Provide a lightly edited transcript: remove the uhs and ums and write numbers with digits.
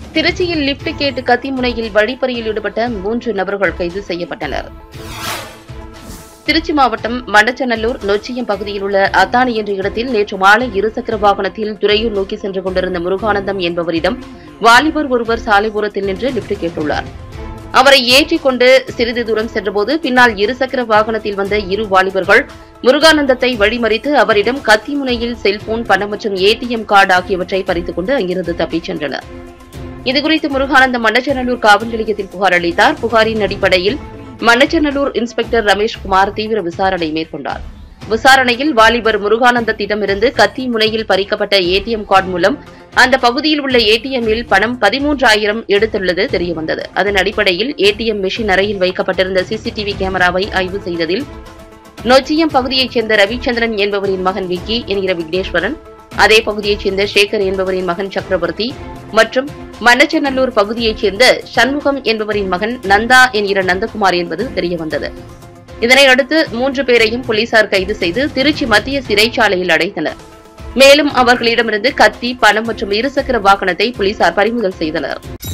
திருச்சியில் லிப்ட் கேட்டு கத்திமுனையில் வழிப்பறியில் ஈடுபட்ட 3 நபர்கள் கைது செய்யப்பட்டனர். திருச்சி மாவட்டம் மண்ணச்சநல்லூர் நொச்சியம் பகுதியில் உள்ள அத்தானி என்ற இடத்தில் நேற்று மாலை இருசக்கர வாகனத்தில் துறையூர் நோக்கி சென்று கொண்டிருந்த முருகானந்தம் என்பவரிடம் வாலிபர் ஒருவர் சாலைபுரத்தில் நின்று லிப்ட் கேட்டுள்ளார். அவரை ஏற்றிக் கொண்டு சிறிது தூரம் சென்றபோது பின்னால் இருசக்கர வாகனத்தில் வந்த 2 வாலிபர்கள் முருகானந்தத்தை வழிமறித்து அவரிடம் கத்திமுனையில் செல்போன், பணம் மற்றும் ஏடிஎம் கார்டு ஆகியவற்றை பறித்துக் கொண்டு அங்கிருந்து தப்பிச் சென்றனர். இதுகுறித்து முருகானந்தம் மண்ணச்சநல்லூர் காவல் நிலையத்தில் புகார் அளித்தார். புகாரின் அடிப்படையில் மண்ணச்சநல்லூர் இன்ஸ்பெக்டர் ரமேஷ்குமார் தீவிர விசாரணை மேற்கொண்டார். விசாரணையில் வாலிபர் முருகானந்தத்திடமிருந்து கத்தி முனையில் பறிக்கப்பட்ட ஏடிஎம் கார்டு மூலம் அந்த பகுதியில் உள்ள ஏடிஎம்மில் பணம் 13,000 எடுத்துள்ளது தெரியவந்தது. அதன் அடிப்படையில் ஏடிஎம் மெஷின் அறையில் வைக்கப்பட்டிருந்த சிசிடிவி கேமராவை ஆய்வு செய்ததில் நொச்சியம் பகுதியைச் சேர்ந்த ரவிச்சந்திரன் என்பவரின் மகன் விக்கி என்கிற விக்னேஸ்வரன், அதே பகுதியைச் சேர்ந்த சேகர் என்பவரின் மகன் சக்கரவர்த்தி மற்றும் மண்ணச்சநல்லூர் பகுதியைச் சேர்ந்த சண்முகம் என்பவரின் மகன் நந்தா என்கிற நந்தகுமார் என்பது தெரியவந்தது. இதனையடுத்து 3 பேரையும் போலீசார் கைது செய்து திருச்சி மத்திய சிறைச்சாலையில் அடைத்தனர். மேலும் அவர்களிடமிருந்து கத்தி, பணம் மற்றும் இருசக்கர வாகனத்தை போலீசார் பறிமுதல் செய்தனர்.